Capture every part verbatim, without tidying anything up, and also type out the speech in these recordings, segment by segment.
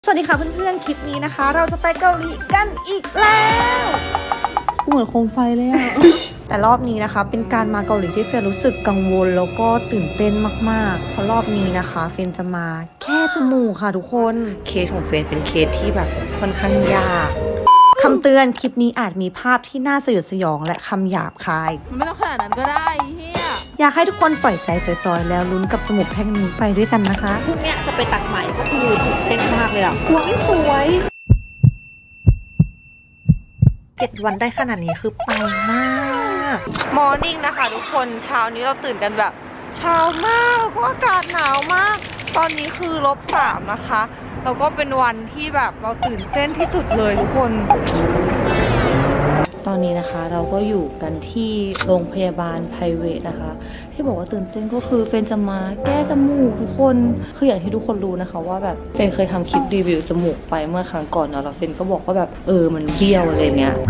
สวัสดีค่ะเพื่อนๆคลิปนี้นะคะเราจะไปเกาหลีกันอีกแล้วเหมือนโคมไฟเลยอะแต่รอบนี้นะคะเป็นการมาเกาหลีที่เฟนรู้สึกกังวลแล้วก็ตื่นเต้นมากๆเพราะรอบนี้นะคะเฟนจะมาแค่จมูกค่ะทุกคนเคสของเฟนเป็นเคสที่แบบค่อนข้างยากคำเตือนคลิปนี้อาจมีภาพที่น่าสยดสยองและคำหยาบคายมันไม่ต้องขนาดนั้นก็ได้เฮียอยากให้ทุกคนปล่อยใจจอยๆแล้วลุ้นกับจมูกแท่งนี้ไปด้วยกันนะคะพรุ่งนี้จะไปตัดไหมก็คือตื่นเต้นมากเลยอะกลัวไม่สวยเจ็ดวันได้ขนาดนี้คือปังมากมอร์นิ่งนะคะทุกคนเช้านี้เราตื่นกันแบบเช้ามากแล้วก็อากาศหนาวมากตอนนี้คือลบสามนะคะแล้วก็เป็นวันที่แบบเราตื่นเต้นที่สุดเลยทุกคนตอนนี้นะคะเราก็อยู่กันที่โรงพยาบาล private นะคะที่บอกว่าตื่นเต้นก็คือเฟนจะมาแก้จมูกทุกคนคืออย่างที่ทุกคนรู้นะคะว่าแบบเฟนเคยทำคลิปรีวิวจมูกไปเมื่อครั้งก่อนเนาะแล้วเฟนก็บอกว่าแบบเออมันเบี้ยวอะไรเงี้ย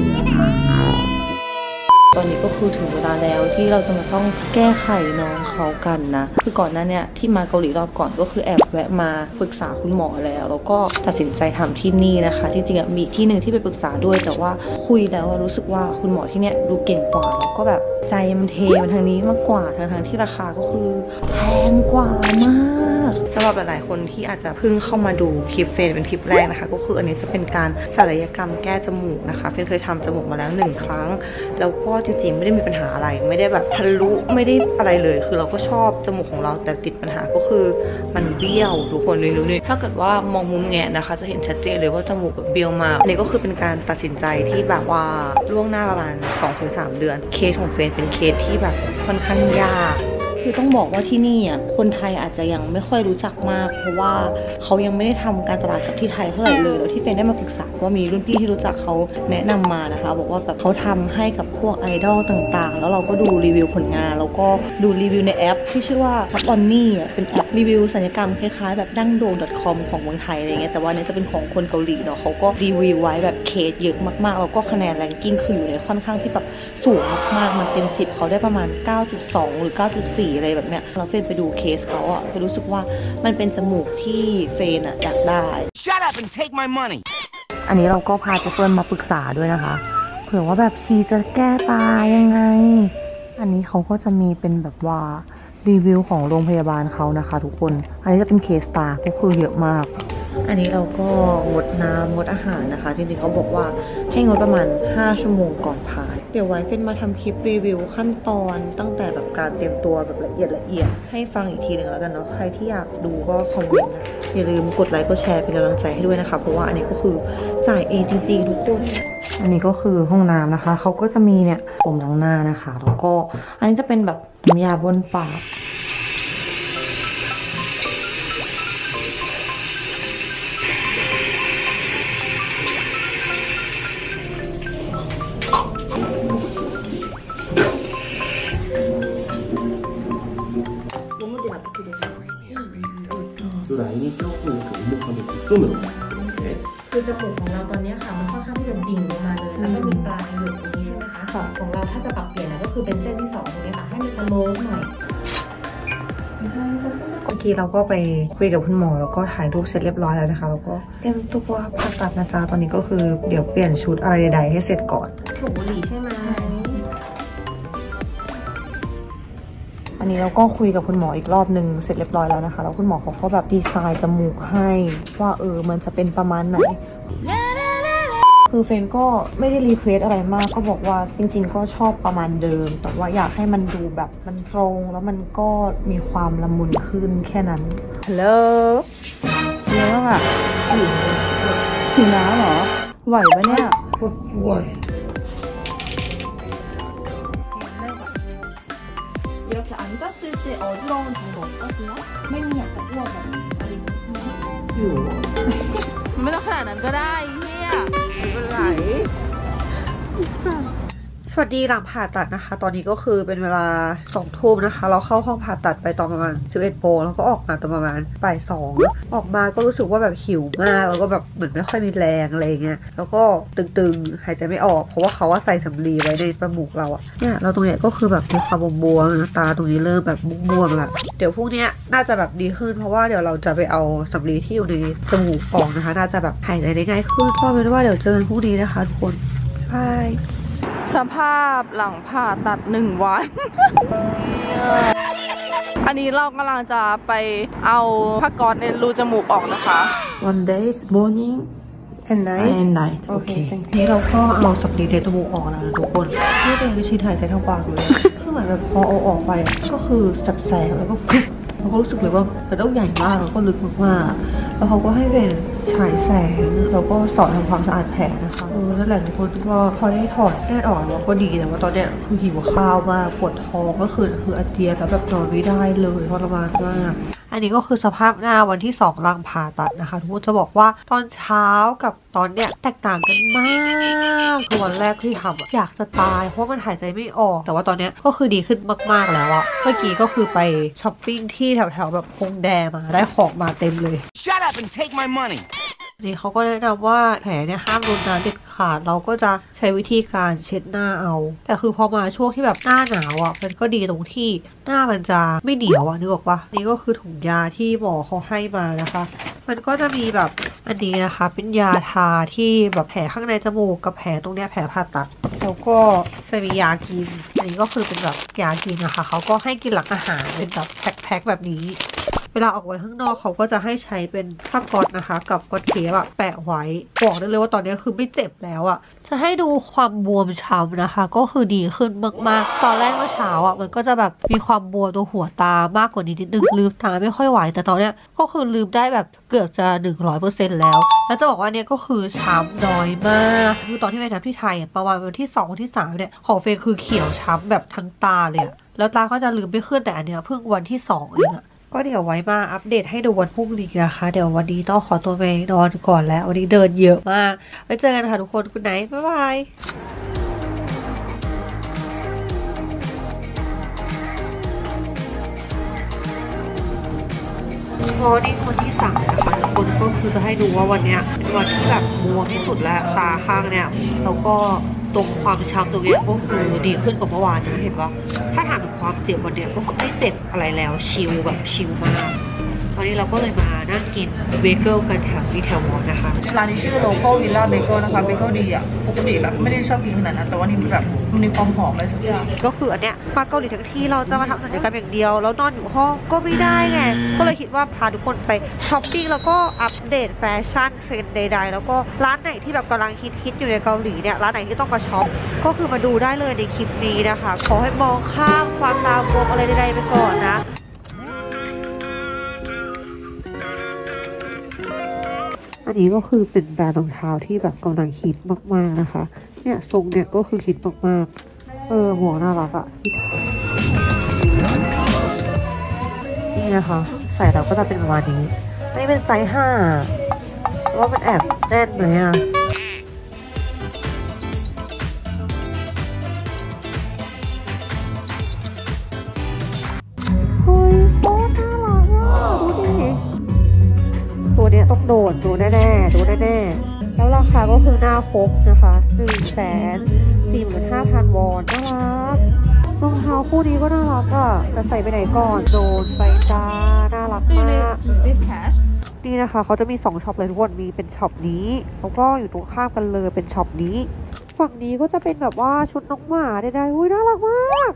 ตอนนี้ก็คือถึงเวลาแล้วที่เราจะมาต้องแก้ไขน้องเขากันนะคือก่อนหน้านี้ที่มาเกาหลีรอบก่อนก็คือแอบแวะมาปรึกษาคุณหมอแล้วแล้วก็ตัดสินใจทำที่นี่นะคะที่จริงมีที่หนึ่งที่ไปปรึกษาด้วยแต่ว่าคุยแล้วรู้สึกว่าคุณหมอที่เนี้ยดูเก่งกว่าแล้วก็แบบใจมันเทมันทางนี้มากกว่าทางทางที่ราคาก็คือแพงกว่ามากสำหรับหลายๆคนที่อาจจะเพิ่งเข้ามาดูคลิปเฟนเป็นคลิปแรกนะคะก็คืออันนี้จะเป็นการศัลยกรรมแก้จมูกนะคะเฟนเคยทำจมูกมาแล้วหนึ่งครั้งแล้วก็จริงๆไม่ได้มีปัญหาอะไรไม่ได้แบบทะลุไม่ได้อะไรเลยคือเราก็ชอบจมูกของเราแต่ติดปัญหาก็คือมันเบี้ยวทุกคนเลยรู้นี่ถ้าเกิดว่ามองมุมแงะนะคะจะเห็นชัดเจนเลยว่าจมูกแบบเบี้ยวมากอันนี้ก็คือเป็นการตัดสินใจที่แบบว่าล่วงหน้าประมาณ สองถึงสาม เดือนเคสของเฟนเป็นเคสที่แบบค่อนข้างยากคือต้องบอกว่าที่นี่อ่ะคนไทยอาจจะยังไม่ค่อยรู้จักมากเพราะว่าเขายังไม่ได้ทำการตลาดกับที่ไทยเท่าไหร่เลยแล้วที่เฟนได้มาปรึกษาว่ามีรุ่นพี่ที่รู้จักเขาแนะนำมานะคะบอกว่าแบบเขาทำให้กับพวกไอดอลต่างๆแล้วเราก็ดูรีวิวผลงานแล้วก็ดูรีวิวในแอปที่ชื่อว่าทับบอนนี่อ่ะเป็นแอปรีวิวศัลยกรรมคล้ายๆแบบดั้งโด่ง .com ของเมืองไทยอะไรเงี้ยแต่ว่านี้จะเป็นของคนเกาหลีเนาะเขาก็รีวิวไว้แบบเคสเยอะมากๆแล้วก็คะแนนแรงกิ้งคืออยู่ในค่อนข้างที่แบบสูงมากๆมันเต็มสิบเขาได้ประมาณ เก้าจุดสอง หรือ เก้าจุดสี่ อะไรแบบเนี้ยเราเฟนไปดูเคสเขาอะเฟนรู้สึกว่ามันเป็นจมูกที่เฟนอะอยากได้ Shut up and take my money อันนี้เราก็พาเจเฟิร์นมาปรึกษาด้วยนะคะเผื่อว่าแบบชีจะแก้ตายังไงอันนี้เขาก็จะมีเป็นแบบว่ารีวิวของโรงพยาบาลเขานะคะทุกคนอันนี้จะเป็นเคสตาก็คือเยอะมากอันนี้เราก็งดน้ำงดอาหารนะคะจริงๆเขาบอกว่าให้งดประมาณห้าชั่วโมงก่อนผ่าเดี๋ยวไว้เป็นมาทำคลิปรีวิวขั้นตอนตั้งแต่แบบการเตรียมตัวแบบละเอียดละเอียดให้ฟังอีกทีหนึ่งแล้วกันเนาะใครที่อยากดูก็คอมเมนต์นะอย่าลืมกดไลค์กดแชร์เป็นกำลังใจให้ด้วยนะคะเพราะว่าอันนี้ก็คือจ่ายเองจริงๆทุกคนอันนี้ก็คือห้องน้ำนะคะเขาก็จะมีเนี่ยโฟมล้างหน้านะคะแล้วก็อันนี้จะเป็นแบบน้ำยาบ้วนปากคือจมูกของเราตอนนี้ค่ะมันค่อนข้างที่จะดิ่งลงมาเลยแล้วก็มีปลายหยุดตรงนี้ใช่ไหมคะของเราถ้าจะปรับเปลี่ยนนะก็คือเป็นเส้นที่สองตรงนี้ค่ะให้มันสโลว์หน่อยเมื่อกี้เราก็ไปคุยกับคุณหมอแล้วก็ถ่ายรูปเสร็จเรียบร้อยแล้วนะคะแล้วก็เตรียมตัวผ่าตัดนะจ๊ะตอนนี้ก็คือเดี๋ยวเปลี่ยนชุดอะไรใดๆให้เสร็จก่อนสูบบุหรี่ใช่ไหมอันนี้เราก็คุยกับคุณหมออีกรอบหนึ่งเสร็จเรียบร้อยแล้วนะคะแล้วคุณหมอเขาก็แบบดีไซน์จมูกให้ว่าเออมันจะเป็นประมาณไหนคือเฟนก็ไม่ได้รีเควสอะไรมากก็บอกว่าจริงๆก็ชอบประมาณเดิมแต่ว่าอยากให้มันดูแบบมันตรงแล้วมันก็มีความละมุนขึ้นแค่นั้นฮัลโหลเยอะอ่ะหิวน้ำเหรอไหวปะเนี่ยไหว 이렇게 앉았을 때 어지러운 정도 어떠세요? ไม่มีอยากจะอ้วกแบบนี้อะไรอยู่ไม่ต้องขนาดนั้นก็ได้เฮียไม่เป็นไรสวัสดีหลังผ่าตัดนะคะตอนนี้ก็คือเป็นเวลาสองทุ่มนะคะเราเข้าห้องผ่าตัดไปตอนประมาณสิบเอ็ดโมงแล้วก็ออกมาตอนประมาณบ่ายสองออกมาก็รู้สึกว่าแบบหิวมากแล้วก็แบบเหมือนไม่ค่อยมีแรงอะไรเงี้ยแล้วก็ตึงๆหายใจไม่ออกเพราะว่าเขาว่าใส่สำลีไว้ในจมูกเราอะเนี่ยเราตรงเนี้ยก็คือแบบมีความบวมๆนะตาตรงนี้เริ่มแบบม่วงๆละเดี๋ยวพรุ่งนี้น่าจะแบบดีขึ้นเพราะว่าเดี๋ยวเราจะไปเอาสำลีที่อยู่ในจมูกออกนะคะน่าจะแบบหายใจได้ง่ายขึ้นก็เป็นว่าเดี๋ยวเจอกันพรุ่งนี้นะคะทุกคนบายสภาพหลังผ่าตัดหนึ่งวัน อันนี้เรากำลังจะไปเอาผ้าก๊อซในรูจมูกออกนะคะ One day morning and night and night โอเคนี้เราก็เอาสำลีในจมูกออกแล้วนะทุกคนที่เป็นวิธีหายใจทางปากเลยคือเหมือนแบบพอเอาออกไปก็คือแสบๆแล้วก็ปุ๊บเราก็รู้สึกเลยว่ามันต้องใหญ่มากแล้วก็ลึกมากๆแล้วเขาก็ให้เป็นฉายแสงแล้วก็สอนทำความสะอาดแผลนะคะเออนั่นแหละทุกคนก็พอได้ถอดแน่ออกแล้วก็ดีแต่ว่าตอนเนี้ยคือหิวข้าวมากปวดท้องก็คือคืออาเจียนแล้วแบบนอนไม่ได้เลยทรมานมากอันนี้ก็คือสภาพหน้าวันที่สองหลังผ่าตัดนะคะทุกคนจะบอกว่าตอนเช้ากับตอนเนี้ยแตกต่างกันมากคือวันแรกที่ทำอยากจะตายเพราะมันหายใจไม่ออกแต่ว่าตอนเนี้ยก็คือดีขึ้นมากๆแล้วอะเมื่อกี้ก็คือไปช้อปปิ้งที่แถวๆแบบฮงแดมาได้ของมาเต็มเลย Shut up and take my money. นี่เขาก็แนะนำว่าแผลเนี่ยห้ามโดนน้ำเด็ดขาดเราก็จะใช้วิธีการเช็ดหน้าเอาแต่คือพอมาช่วงที่แบบหน้าหนาวอ่ะมันก็ดีตรงที่หน้ามันจะไม่เหนียวอ่ะนึกออกปะนี่ก็คือถุงยาที่หมอเขาให้มานะคะมันก็จะมีแบบอันนี้นะคะเป็นยาทาที่แบบแผลข้างในจมูกกับแผลตรงเนี้ยแผลผ่าตัดแล้วก็จะมียากินอันนี้ก็คือเป็นแบบยากินนะคะเขาก็ให้กินหลังอาหารเป็นแบบแพ็คๆแบบนี้เวลาออกไปข้างนอกเขาก็จะให้ใช้เป็นผ้าก๊อซนะคะกับก๊อซเทปอะแปะไว้บอกได้เลยว่าตอนนี้คือไม่เจ็บแล้วอะจะให้ดูความบวมช้ำนะคะก็คือดีขึ้นมากๆตอนแรกเมื่อเช้าอะมันก็จะแบบมีความบวมตรงหัวตามากกว่านี้นิดนึงลืมตาไม่ค่อยไหวแต่ตอนเนี้ยก็คือลืมได้แบบเกือบจะหนึ่งร้อยเปอร์เซ็นต์แล้วแล้วจะบอกว่าเนี้ยก็คือช้ำน้อยมากคือตอนที่ไปทำที่ไทยประมาณวันที่สองวันที่สามเนี่ยของเฟย์คือเขียวช้ำแบบทั้งตาเลยอะแล้วตาก็จะลืมไม่ขึ้นแต่อันเนี้ยเพิ่งวันที่สองเองอะก็เดี๋ยวไว้มาอัปเดตให้ดูวันพรุ่งนี้นะคะเดี๋ยววันนี้ต้องขอตัวไปนอนก่อนแล้ววันนี้เดินเยอะมากไว้เจอกันค่ะทุกคนคุณไนท์บ๊ายบายพอนี่คนที่สามนะคะทุกคนก็คือจะให้ดูว่าวันนี้เป็นวันที่แบบบวมที่สุดแล้วตาข้างเนี่ยแล้วก็ตรงความช้ำตรงนี้ก็คือดีขึ้นกว่าเมื่อวานนะเห็นปะถ้าถามถึงความเจ็บวันนี้ก็ไม่เจ็บอะไรแล้วชิลแบบชิลมากวันนี้เราก็เลยมานั่งกินเบเกิลกันแถวที่แถวมอนะคะร้านนี้ชื่อ local villa bagel นะคะเบเกิลดีอ่ะปกติแบบไม่ได้ชอบกินขนาดนั้นแต่ว่านี่มันแบบมันมีความหอมอะไรสักอย่างก็คืออันเนี้ยมาเกาหลีทั้งที่เราจะมาทำศัลยกรรมอย่างเดียวแล้วนอนอยู่ห้องก็ไม่ได้ไงก็เลยคิดว่าพาทุกคนไปช้อปปิ้งแล้วก็อัปเดตแฟชั่นเทรนด์ใดๆแล้วก็ร้านไหนที่แบบกำลังฮิตๆอยู่ในเกาหลีเนี่ยร้านไหนที่ต้องมาช็อปก็คือมาดูได้เลยในคลิปนี้นะคะขอให้มองข้ามความตาบวมอะไรใดๆไปก่อนนะอันนี้ก็คือเป็นแบรนด์รองเท้าที่แบบกำลังฮิตมากๆนะคะเนี่ยทรงเนี่ยก็คือฮิตมากๆเออหมวกน่ารักอะนี่นะคะใส่แล้วก็จะเป็นประมาณนี้นี่เป็นไซส์ห้าว่ามันแอบแน่นไหมอะเฮ้ยโคตรน่ารักอะดูดิตัวเนี้ยต้องโดดดูแน่ๆดูแน่ๆแล้วราคาก็คือหน้าครบนะคะหนึ่งแสนสี่หมื่นห้าพันวอนน่ารักรองเท้าคู่นี้ก็น่ารักอ่ะแต่ใส่ไปไหนก่อนโดนไปจ้าน่ารักมากนี่นะคะเขาจะมีสองช็อปเลยทุกคนมีเป็นช็อปนี้แล้วก็อยู่ตรงข้ามกันเลยเป็นช็อปนี้ฝั่งนี้ก็จะเป็นแบบว่าชุดน้องหมาได้ๆอุ้ยน่ารักมาก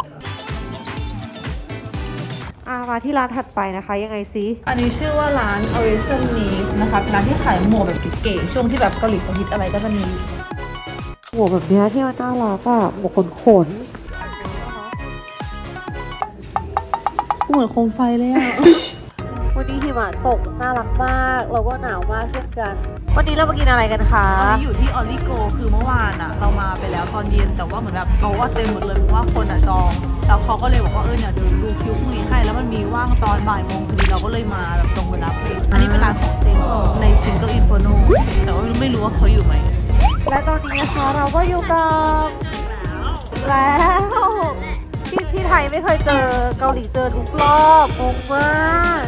อามาที่ร้านถัดไปนะคะยังไงซิอันนี้ชื่อว่าร้าน Orison Niche นะคะเป็นร้านที่ขายหมวกแบบเก๋ๆช่วงที่แบบเกาหลีเขาฮิตอะไรก็จะมีหมวกแบบนี้ที่มันน่ารักอะหมวกขนขนเหมือนโคมไฟเลยอะวันนี้หิมะตกน่ารักมากเราก็หนาวมากเช่นกันวันนี้เรามากินอะไรกันคะตอนนี้อยู่ที่ออริโกคือเมื่อวานอะเรามาไปแล้วตอนเย็นแต่ว่าเหมือนแบบโต๊ะเต็มหมดเลยเพราะว่าคนอะจองแล้วเขาก็เลยบอกว่าเออเนี่ยเดี๋ยวดูคิวพรุ่งนี้ให้แล้วมันมีว่างตอนบ่ายโมงพอดีเราก็เลยมาแบบตรงเวลาพอดีอันนี้เป็นร้านของเซนในซิงเกิลอินโฟโนแต่ว่าไม่รู้ว่าเขาอยู่ไหมและตอนนี้นะคะเราก็อยู่กับแล้วที่ที่ไทยไม่เคยเจอเกาหลีเจอทุกรอบงงมาก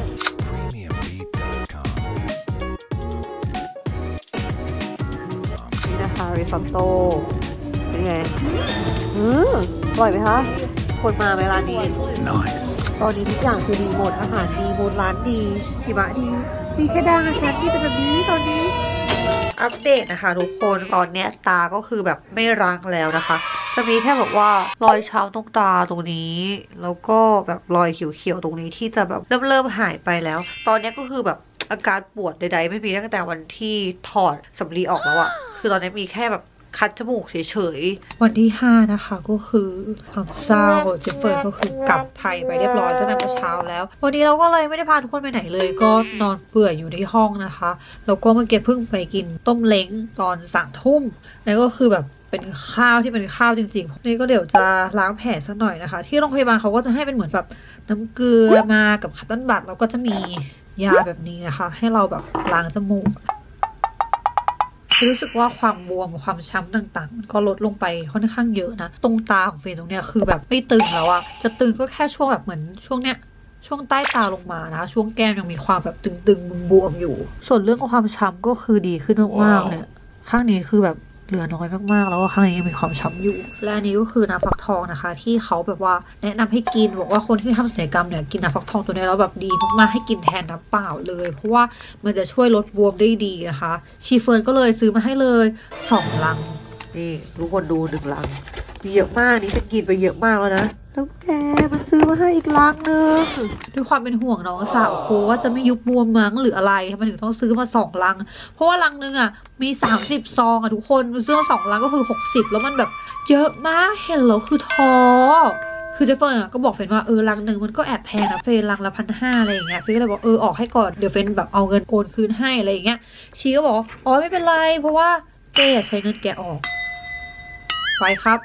นี่นะคะริซอตโต้เป็นไงอืมอร่อยไหมคะคนมาไหมร้านนี้ Nice. ตอนนี้ทุกอย่างคือดีหมดอาหารดีหมดร้านดีหิมะดีมีแค่ดังอาชันที่เป็นแบบนี้ตอนนี้อัปเดตนะคะทุกคนตอนเนี้ยตาก็คือแบบไม่รังแล้วนะคะจะมีแค่แบบว่ารอยช้ำตรงตาตรงนี้แล้วก็แบบรอยเขียวๆตรงนี้ที่จะแบบเริ่มเริ่มหายไปแล้วตอนนี้ก็คือแบบอาการปวดใดๆไม่มีตั้งแต่วันที่ถอดสำลีออกแล้วอะคือตอนนี้มีแค่แบบคัดจมูกเฉยๆวันที่ห้านะคะก็คือความเศร้าเจฟเฟิร์นก็คือกลับไทยไปเรียบร้อยตั้งแต่เมื่อเช้าแล้ววันนี้เราก็เลยไม่ได้พาทุกคนไปไหนเลยก็นอนเปื่อยอยู่ในห้องนะคะแล้วก็เมื่อกี้เพิ่งไปกินต้มเล้งตอนสามทุ่มนั่นก็คือแบบเป็นข้าวที่เป็นข้าวจริงๆนี่ก็เดี๋ยวจะล้างแผลสักหน่อยนะคะที่โรงพยาบาลเขาก็จะให้เป็นเหมือนแบบน้ำเกลือมากับคัตเติ้ลบัตแล้วก็จะมียาแบบนี้นะคะให้เราแบบล้างจมูกรู้สึกว่าความบวมความช้ำต่างๆมันก็ลดลงไปค่อนข้างเยอะนะตรงตาของเฟนตรงเนี้ยคือแบบไม่ตึงแล้วอะจะตึงก็แค่ช่วงแบบเหมือนช่วงเนี้ยช่วงใต้ตาลงมานะช่วงแก้มยังมีความแบบตึงๆบวมๆอยู่ส่วนเรื่องของความช้ำก็คือดีขึ้นมากๆเนี่ยข้างนี้คือแบบเหลือน้อยมากๆแล้วก็ข้างนี้ยังมีความช้ำอยู่และอันนี้ก็คือน้ำฟักทองนะคะที่เขาแบบว่าแนะนำให้กินบอกว่าคนที่ทำศัลยกรรมเนี่ยกินน้ำฟักทองตัวนี้แล้วแบบดีมากๆให้กินแทนน้ำเปล่าเลยเพราะว่ามันจะช่วยลดบวมได้ดีนะคะชีเฟิร์นก็เลยซื้อมาให้เลยสองลังนี่ทุกคนดูหนึ่งลังมีเยอะมากนี่เป็นกินไปเยอะมากแล้วนะแล้วแกมาซื้อมาให้อีกลังนึงด้วยความเป็นห่วงน้องสาวกลัวว่าจะไม่ยุบบวมมั้งหรืออะไรทำไมถึงต้องซื้อมาสองลังเพราะว่าลังนึงอ่ะมีสามสิบซองอ่ะทุกคนซื้อมาสองลังก็คือหกสิบแล้วมันแบบเยอะมากเห็นแล้วคือท้อคือเจฟเฟิร์นอ่ะก็บอกเฟนว่าเออลังหนึ่งมันก็แอบแพงนะเฟนลังละพันห้าอะไรอย่างเงี้ยเฟนก็เลยบอกเออออกให้ก่อนเดี๋ยวเฟนแบบเอาเงินโอนคืนให้อะไรอย่างเงี้ยชีก็บอกอ๋อไม่เป็นไรเพราะว่าเจ๊ใช้เงินแกออกไปครับ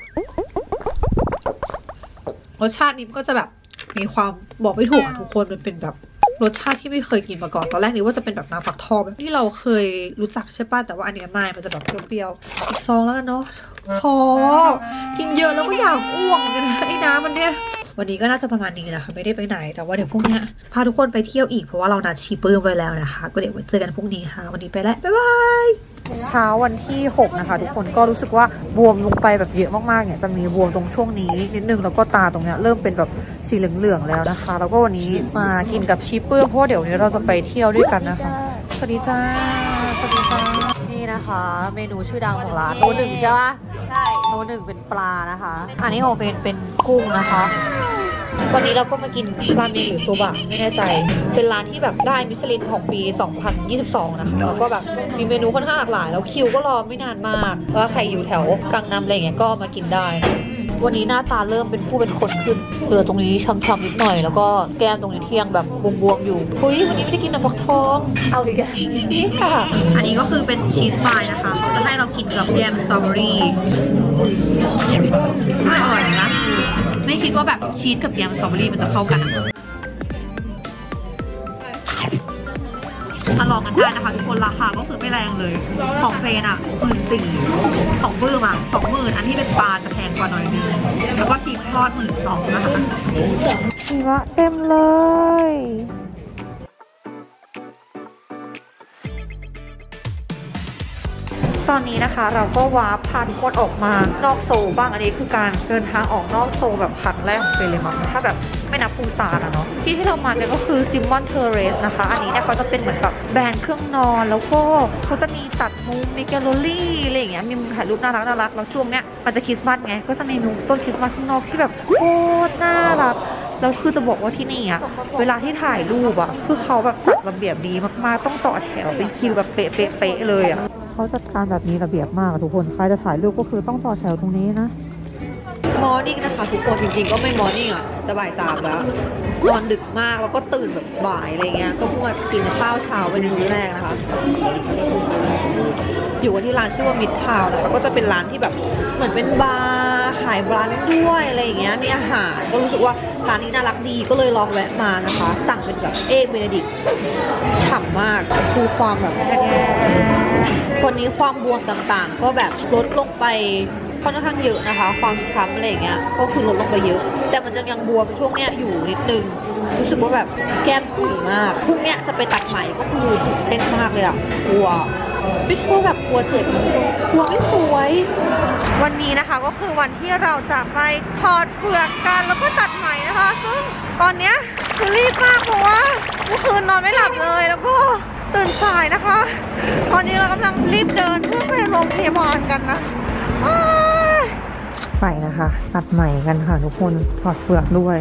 รสชาตินี้มันก็จะแบบมีความบอกไม่ถูกอ่ะทุกคนมันเป็นแบบรสชาติที่ไม่เคยกินมาก่อนตอนแรกนึกว่าจะเป็นแบบน้ำฟักทองแบบที่เราเคยรู้จักใช่ป่ะแต่ว่าอันนี้ไม่มันจะแบบเปรี้ยวๆอีกซองแล้วกันเนาะพอกินเยอะแล้วก็อยากอ้วกกันนะไอ้น้ำมันเนี่ยวันนี้ก็น่าจะประมาณนี้นะคะไม่ได้ไปไหนแต่ว่าเดี๋ยวพรุ่งนี้พาทุกคนไปเที่ยวอีกเพราะว่าเรานัดชีเปิ้มไว้แล้วนะคะก็เดี๋ยวไว้เจอกันพรุ่งนี้ค่ะวันนี้ไปแล้วบ๊ายบายเช้าวันที่หกนะคะทุกคนก็รู้สึกว่าบวมลงไปแบบเยอะมากๆเนี่ยจะมีบวมตรงช่วงนี้นิดนึงแล้วก็ตาตรงเนี้ยเริ่มเป็นแบบสีเหลืองๆแล้วนะคะแล้วก็วันนี้มากินกับชีเปิ้มเพราะเดี๋ยวนี้เราจะไปเที่ยวด้วยกันนะคะสวัสดีจ้าสวัสดีจ้านี่นะคะเมนูชื่อดังของร้านโนหนึ่งใช่ปะใช่โนหนึ่งเป็นปลานะคะอันนี้ของเฟนเป็นกุ้งนะคะวันนี้เราก็มากินราเมงหรือโซบะไม่แน่ใจเป็นร้านที่แบบได้มิชลินของปีสองพันยี่สิบสองนะคะแล้วก็แบบมีเมนูค่อนข้างหลากหลายแล้วคิวก็รอไม่นานมากแล้วใครอยู่แถวกลางน้ำอะไรเงี้ยก็มากินได้วันนี้หน้าตาเริ่มเป็นผู้เป็นคนขึ้นเหลือตรงนี้ช้ำๆนิดหน่อยแล้วก็แก้มตรงนี้ที่ยังแบบบวมๆอยู่เฮ้ยวันนี้ไม่ได้กินน้ำฟักทองเอาอีกนี่ค่ะอันนี้ก็คือเป็นชีสพายนะคะเขาจะให้เรากินกับแยมสตรอเบอรี่อร่อยนะไม่คิดว่าแบบชีสกับแยมสตรอเบอรี่มันจะเข้ากันมาลองกันได้นะคะทุกคนราคาก็คือไม่แรงเลยของเฟนอ่ะหมื่นสี่ของปื้มอ่ะสองหมื่นอันที่เป็นปลาจะแพงกว่าหน่อยนึงแล้วก็ซีทอดหมื่นสองนะคะชีวะเต็มเลยตอนนี้นะคะเราก็วาร์ปพาทุกคนออกมานอกโซบ้างอันนี้คือการเดินทางออกนอกโซแบบครั้งแรกของเฟนเลยมั้งถ้าแบบไม่นับปูซานอะเนาะที่ที่เรามาเนี่ยก็คือซิมมอนเทอร์เรสนะคะอันนี้เนี่ยเขาจะเป็นเหมือนแบบแบรนด์เครื่องนอนแล้วก็เขาจะมีตัดมุมมีแกลเลอรี่อะไรอย่างเงี้ยมีมุมถ่ายรูปน่ารักน่ารักแล้วช่วงเนี้ยมันจะคริสต์มาสไงก็จะมีมุมต้นคริสต์มาสข้างนอกที่แบบโคตรน่ารักแล้วคือจะบอกว่าที่นี่อะเวลาที่ถ่ายรูปอะคือเขาแบบจัดระเบียบดีมากๆต้องต่อแถวเป็นคิวแบบเป๊ะๆเลยอะเขาจัดการแบบนี้ระเบียบมากทุกคนใครจะถ่ายรูปก็คือต้องต่อแถวตรงนี้นะมอร์นิ่งนะคะทุกคนจริงๆก็ไม่มอร์นิ่งอ่ะจะบ่ายสามแล้วนอนดึกมากแล้วก็ตื่นแบบบ่ายอะไรเงี้ยก็เพิ่งมากินข้าวเช้าเป็นมื้อแรกนะคะอยู่กันที่ร้านชื่อว่ามิดทาวน์นะคะก็จะเป็นร้านที่แบบเหมือนเป็นบาร์ขายบรันด์ด้วยอะไรอย่างเงี้ยมีอาหารก็รู้สึกว่าร้านนี้น่ารักดีก็เลยลองแวะมานะคะสั่งเป็นแบบเอกเบเนดิกฉ่ำมากคือความแบบคนนี้ความบวมต่างๆก็แบบลดลงไปค่อนข้างเยอะนะคะความช้ำอะไรอย่างเงี้ยก็คือลดลงไปเยอะแต่มันจะยังบวมช่วงเนี้ยอยู่นิดนึงรู้สึกว่าแบบแก้มตุ่ยมากพรุ่งเนี้ยจะไปตัดไหมก็คือตื่นเต้นมากเลยอะกลัวไม่กลัวแบบกลัวเจ็บกลัวไม่สวยวันนี้นะคะก็คือวันที่เราจะไปถอดเปลือกกันแล้วก็ตัดไหมนะคะซึ่งตอนเนี้ยคือรีบมากเพราะว่าเมื่อคืนนอนไม่หลับเลยแล้วก็ตื่นสายนะคะตอนนี้เรากำลังรีบเดินเพื่อไปโรงพยาบาลกันนะไปนะคะตัดไหมกันค่ะทุกคนถอดเปลือกด้วย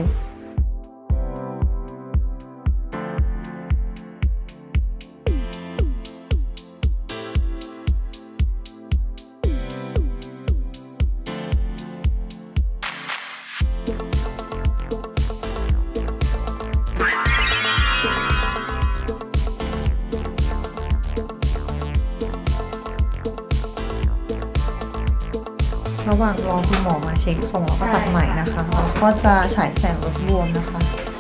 ระหว่างรอคุณหมอมาเช็คส่งแล้วก็ตัดใหม่นะคะเราก็จะฉายแสงลดบวมนะคะ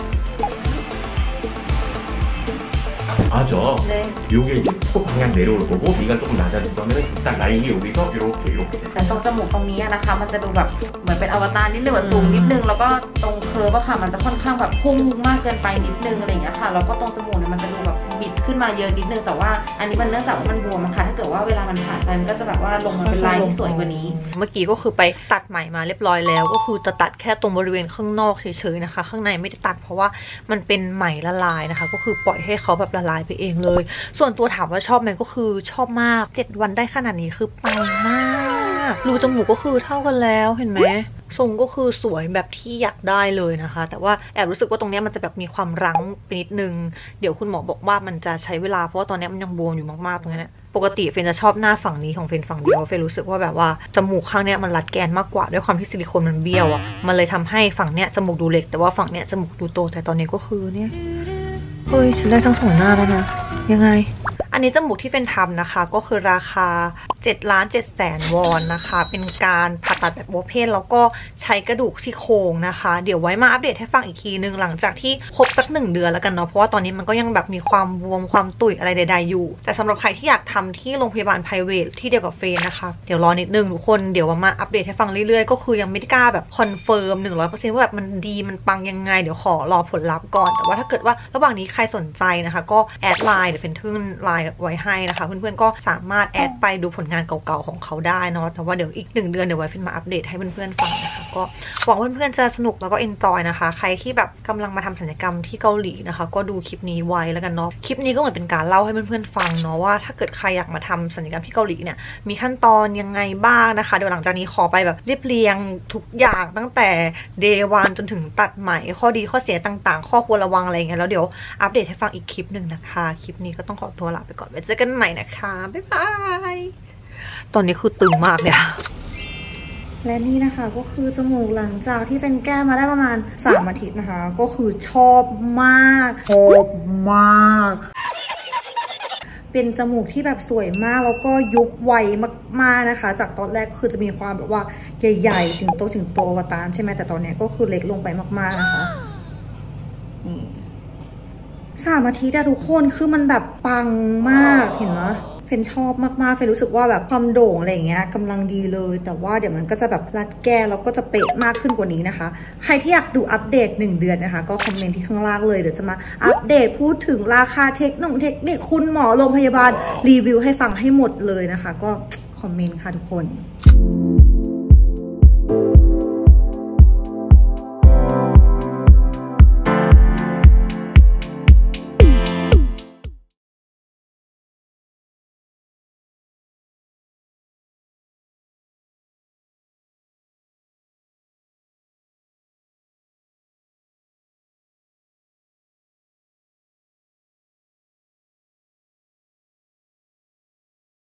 맞아. 네. 요게 이제 코 방향 내려올 거고 위가 조금 낮아진다면 딱 라인이 여기서 이렇게 이렇게. แต่ตรงจมูกตรงนี้นะคะมันจะดูแบบเหมือนเป็นอวตารนิดนึงแบบสูงนิดนึงแล้วก็ตรงเคิร์ฟอะค่ะมันจะค่อนข้างแบบพุ่งมากเกินไปนิดนึงอะไรอย่างเงี้ยค่ะแล้วก็ตรงจมูกเนี่ยมันจะดูแบบบิดขึ้นมาเยอะนิดนึงแต่ว่าอันนี้มันเนื่องจากว่ามันบวมนะคะถ้าเกิดว่าเวลามันผ่านไปมันก็จะแบบว่าลงมาเป็นลายที่สวยกว่านี้เมื่อกี้ก็คือไปตัดไหมมาเรียบร้อยแล้วก็คือจะตัดแค่ตรงบริเวณข้างนอกเฉยๆนะคะข้างในไม่ได้ตัดเพราะว่ามันเป็นไหมละลายนะคะก็คือปล่อยให้เขาแบบละลายไปเองเลยส่วนตัวถามว่าชอบไหมก็คือชอบมากเจ็ดวันได้ขนาดนี้คือปังมากรูจมูกก็คือเท่ากันแล้วเห็นไหมทรงก็คือสวยแบบที่อยากได้เลยนะคะแต่ว่าแอบรู้สึกว่าตรงนี้มันจะแบบมีความรั้งไปนิดนึงเดี๋ยวคุณหมอบอกว่ามันจะใช้เวลาเพราะว่าตอนนี้มันยังบวมอยู่มากๆตรงนี้ปกติเฟนจะชอบหน้าฝั่งนี้ของเฟนฝั่งเดียวเฟนรู้สึกว่าแบบว่าจมูกข้างเนี้ยมันรัดแกนมากกว่าด้วยความที่ซิลิโคนมันเบี้ยวอ่ะมันเลยทำให้ฝั่งเนี้ยจมูกดูเล็กแต่ว่าฝั่งเนี้ยจมูกดูโตแต่ตอนนี้ก็คือเนี่ยเฮ้ยฉันได้ทั้งสองหน้าแล้วนะยังไงอันนี้จมูกที่เป็นทำนะคะก็คือราคาเจ็ดล้านเจ็ดแสนวอนนะคะเป็นการผ่าตัดแบบโอเพนแล้วก็ใช้กระดูกซี่โครงนะคะเดี๋ยวไว้มาอัปเดตให้ฟังอีกทีนึงหลังจากที่ครบสักหนึ่งเดือนแล้วกันเนาะเพราะว่าตอนนี้มันก็ยังแบบมีความบวมความตุ่ยอะไรใดๆอยู่แต่สำหรับใครที่อยากทำที่โรงพยาบาล private ที่เดียวกับเฟนนะคะเดี๋ยวรอนิดนึงทุกคนเดี๋ยวมาอัปเดตให้ฟังเรื่อยๆก็คือยังไม่ได้กล้าแบบคอนเฟิร์ม หนึ่งร้อยเปอร์เซ็นต์ ว่าแบบมันดีมันปังยังไงเดี๋ยวขอรอผลลัพธ์ก่อนแต่ว่าถ้าเกิดว่าระหว่างนี้ใครสนใจนะคะก็แอดไลน์เดี๋ยวเฟนขึ้นไลน์ไว้ให้นะคะเพื่อนๆก็สามารถแอดไปดูผลงานเก่าๆของเขาได้เนาะแต่ว่าเดี๋ยวอีกหนึ่งเดือนเดี๋ยวไว้เฟนมาอัปเดตให้เพื่อนๆฟังนะคะก็หวังว่าเพื่อนๆจะสนุกแล้วก็เอนจอยนะคะใครที่แบบกำลังมาทำศัลยกรรมที่เกาหลีนะคะก็ดูคลิปนี้ไว้แล้วกันเนาะคลิปนี้ก็เหมือนเป็นการเล่าให้เพื่อนๆฟังเนาะว่าถ้าเกิดใครอยากมาทำศัลยกรรมที่เกาหลีเนี่ยมีขั้นตอนยังไงบ้างนะคะเดี๋ยวหลังจากนี้ขอไปแบบเรียบเรียงทุกอย่างตั้งแต่เดย์วันจนถึงตัดไหมข้อดีข้อเสียต่างๆข้อควรระวังอะไรเงี้ยแล้วเดี๋ยวอัปเดตให้ฟังอีกคลิปหนึ่งนะคะคลิปนี้ก็ต้องขอตัวลาไปก่อนไว้เจอกันใหม่นะคะบ๊ายบายตอนนี้คือตึงมากเลยค่ะและนี่นะคะก็คือจมูกหลังจากที่เป็นแก้มาได้ประมาณสามอาทิตย์นะคะก็คือชอบมากชอบมากเป็นจมูกที่แบบสวยมากแล้วก็ยุบไวมากๆนะคะจากตอนแรกคือจะมีความแบบว่าใหญ่ๆถึงโตถึงโตอวตารใช่ไหมแต่ตอนนี้ก็คือเล็กลงไปมากๆนะคะนี่สามอาทิตย์อะทุกคนคือมันแบบปังมากเห็นไหมเฟนชอบมากๆเฟนรู้สึกว่าแบบความโด่งอะไรอย่างเงี้ยกำลังดีเลยแต่ว่าเดี๋ยวมันก็จะแบบรัดแก้แล้วก็จะเป๊ะมากขึ้นกว่านี้นะคะใครที่อยากดูอัปเดตหนึ่งเดือนนะคะก็คอมเมนต์ที่ข้างล่างเลยเดี๋ยวจะมาอัปเดตพูดถึงราคาเทคนิคเทคนิคคุณหมอโรงพยาบาลรีวิวให้ฟังให้หมดเลยนะคะก็คอมเมนต์ค่ะทุกคน